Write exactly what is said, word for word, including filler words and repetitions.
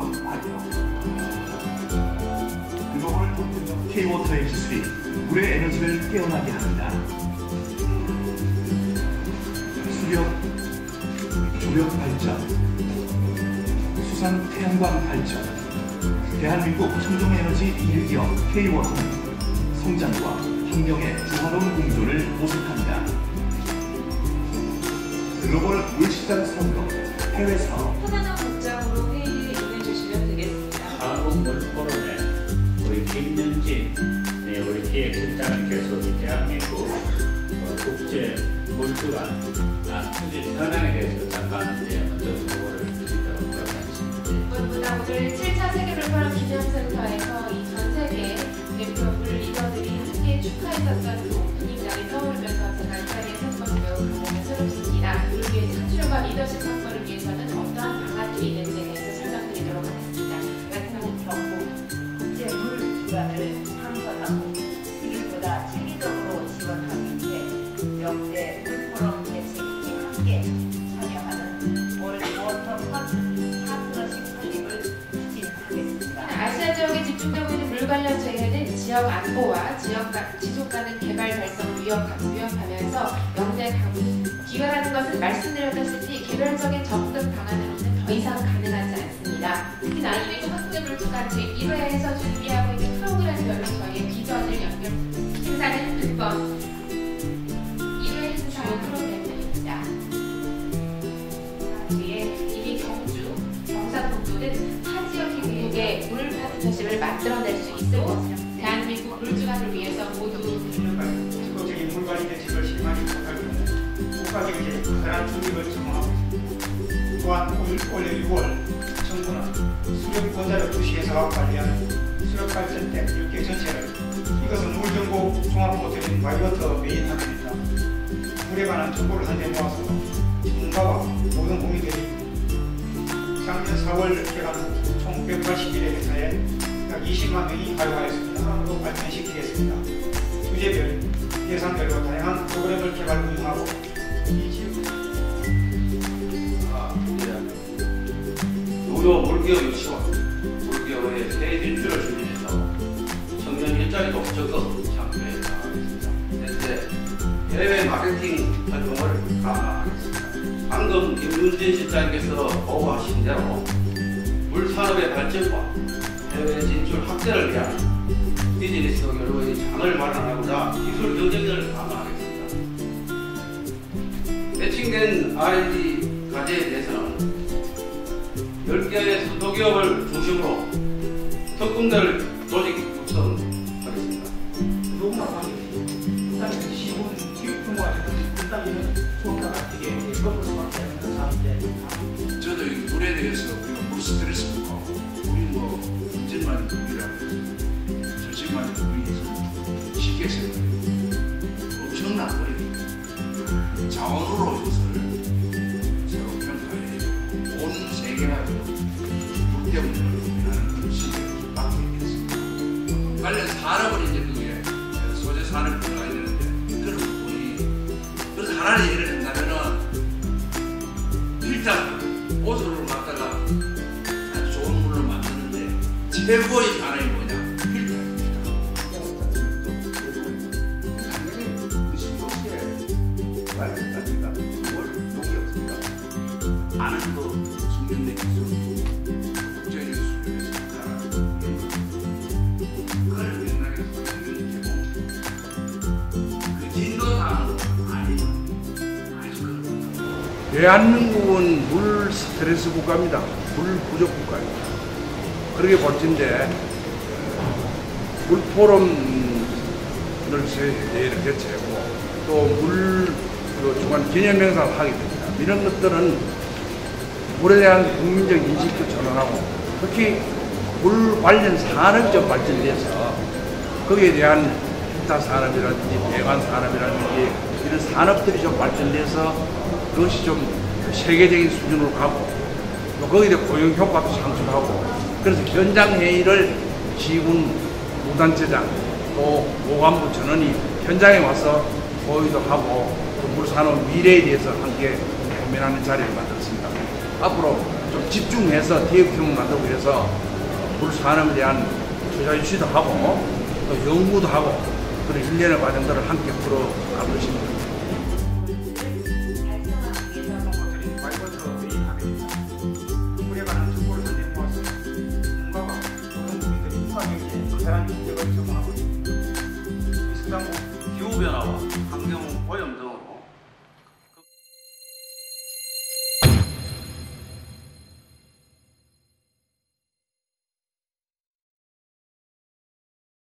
번 발표. 글로벌 톱 K-워터 에이치 쓰리, 물의 에너지를 깨어나게 합니다. 수력, 조력 발전, 수산 태양광 발전, 대한민국 청정에너지 일 위 기업 K-워터는 성장과 환경의 조화로운 공조를 모색합니다. 글로벌 물시장 선도, 해외 사업. 편안한 문장으로 회의에 임해주시면 되겠습니다. 한국 물포럼에 우리 김윤진, 네, 우리 기획실장님께서 대한민국 어, 국제 물주간 투지 현황에 대해서 잠깐 이제 먼저 보고를 드리도록 하겠습니다. 무엇보다 오늘 칠 차 세계물포럼 기념센터에서 이 전 세계 대표 물 리더들이 함께 축하했었던 그 오프닝장을 떠오르면서 제가 이 자리에 섰던 매우 감회스럽습니다. 그를 위해 창출과 리더십 확보를 위해서는 어떠한 방안들이 있는지에 대해서 설명드리도록 하겠습니다. 같은 정부 국제 물 기관을 창설하고 이들보다 체계적으로 지원하기 위해 역대 물포럼 개최기에 함께 참여하는 월드 워터 파트너십 설립을 추진하겠습니다. 아시아 지역에 집중되고 있는 물 관련 재해는 지역 안보와 지역 지속 가능 개발 달성을 위협하면서 영내 기여하는 것은 말씀드렸다시피 개별적인 접근 방안으로는 더 이상 가능하지 않습니다. 특히나 이미 국제 물주간 제일 회에서 준비하고 있는 프로그램별로 저희의 비전을 연결 행사는 두 번 일 회 행사 프로그램들입니다. 뒤에 이미 경주, 경상북도 등 타 지역 행복의 물 파트너십을 만들어낼 수 있을 것입니다. 대한민국 물주간을 위해서 모두 적극적인 물관리 대책을 실행하지 못할 경우 국가경제에 커다란 충격을 전망하고 있습니다. 또한 올해 유월 정부는 수력 원자력 주시회사가 관리하는 수력발전대 열 개 전체를 이것은 물정보 종합포털인 와이워터 메인화면입니다. 물에 관한 정보를 한데 모아서 전문가와 모든 국민들이 작년 사월 개관한 총 백팔십 일의 회사에 약 이십만 명이 활용하였습니다. 하나로 발전시키겠습니다. 주제별, 예산별로 다양한 프로그램을 개발 운영하고 이 지역 아, 예. 노조 물기업 유치원, 물기업의 새 진출을 추진해서 청년 일자리도 적극 창조해 나가겠습니다. 현재 해외 마케팅 활동을 강화하겠습니다. 방금 김윤진 실장님께서 보고하신 대로 물산업의 발전과 해외 진출 확대를 위한 비즈니스 결과의 장을 마련하고자 기술 경쟁력을 강화하겠습니다. 매칭된 알 앤 디 과제에 대해서는 열 개의 수도기업을 중심으로 특공대를 조직 육성하겠습니다. 너무나 많이 일단 시군 교육 규모가 되는 일단은 수업자가 되게 겪을 수밖에 없는 상황인데 저도 이 물에 대해서 우리가 물 스트레스부터 우리 뭐 문제만 물이라고 해서 저식만 물이 쉽게 생각해요. 엄청난 물이 자원으로 이것을 새로 평가해 온 세계가 물 때문에 고민하는 그런 시대를 받게 됐습니다. 관련 산업을 이제 그게 소재 산업을 들어가야 되는데 그런 부분이 그래서 하나의 예를 든다면은 필터 옷을 갖다가 아주 좋은 물로 만드는데 최고의 반응이 뭐냐? 필터입니다. 당연히 의심도시에 발전까지가 뭘 용이 없습니다. 아는 거 숙련된 기술, 국제적인 수준에서 가는 그걸 맥락에서 성격이 되고 그 진도 다음으로 아니면 아주 그런 대한민국은 물 스트레스 국가입니다. 물 부족 국가입니다. 그렇게 볼 텐데 물포럼을 내일 개최하고 또 물 중간 기념행사를 하게 됩니다. 이런 것들은 물에 대한 국민적 인식도 전환하고 특히 물 관련 산업이 좀 발전돼서 거기에 대한 기타 산업이라든지 배관 산업이라든지 이런 산업들이 좀 발전돼서 그것이 좀 세계적인 수준으로 가고 또 거기에 대해 고용 효과도 창출하고 그래서 현장 회의를 지군 무단체장 또 보관부 전원이 현장에 와서 보유도 하고 또 물산업 미래에 대해서 함께 고민하는 자리를 만들었습니다. 앞으로 좀 집중해서 대역형을 만들고 그래서 물 산업에 대한 투자 유치도 하고 또 연구도 하고 그런 일련의 과정들을 함께 풀어갈 것입니다. 물에 관한 정보를 현재 모아서 문과가 모든 국민들이 국가경제에 커다란 인력을 제공하고 있습니다. 이 수장고 기후변화와 환경 오염 등